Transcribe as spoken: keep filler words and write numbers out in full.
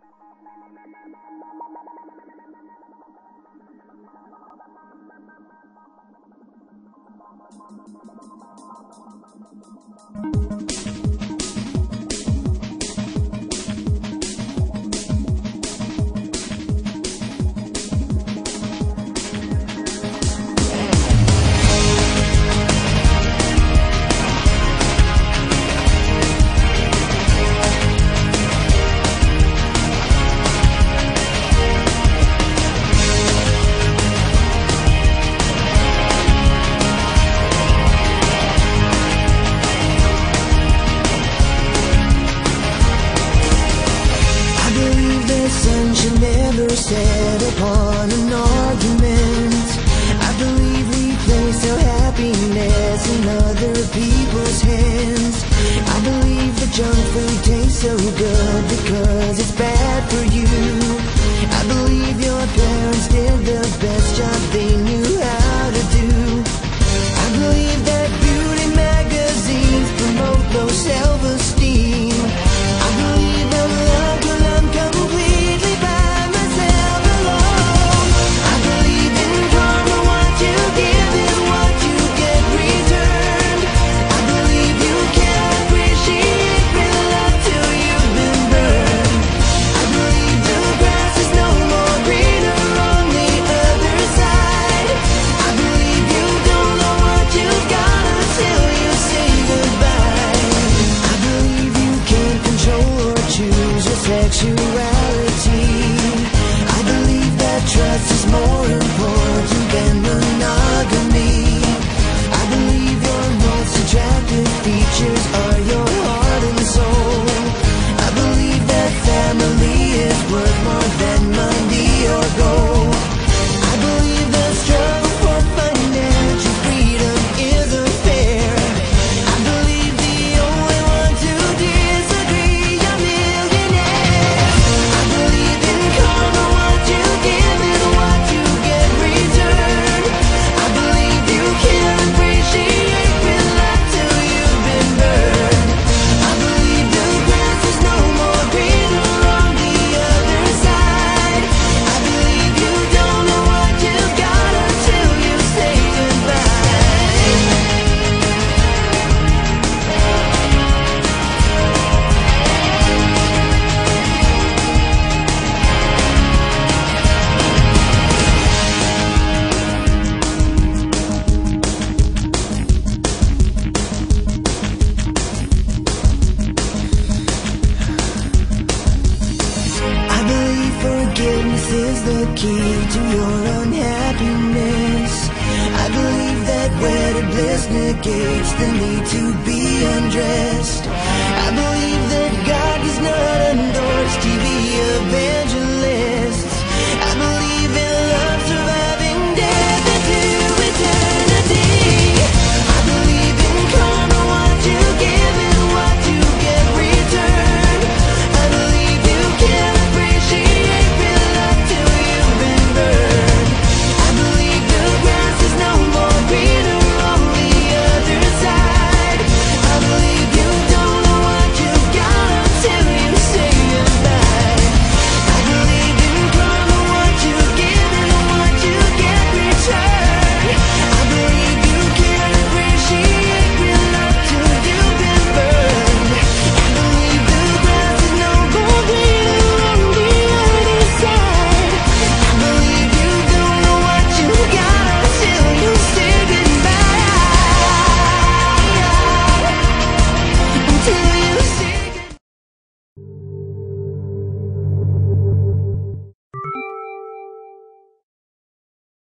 Set upon an argument. I believe we place our happiness in other people's hands. I believe the junk food tastes so good because it's bad for you. I believe your parents did the best job they knew how to do. I believe that beauty magazines promote low self-esteem. I believe I'm loved when I'm completely by sexuality. I believe that trust is more important than monogamy. I believe your most attractive features are your heart and soul. I believe that family is worth more than money or gold. I believe the struggle for financial freedom is unfair. I believe the only one to disagree are millionaires. I believe in karma, what you give is what you get returned. I believe you can't appreciate real life till you've been burned. I believe the grass is no more greener on the other side. I believe you don't know what you've got until you say goodbye. I believe forgiveness is the key to your unhappiness. I believe that wedded bliss negates the need to be undressed.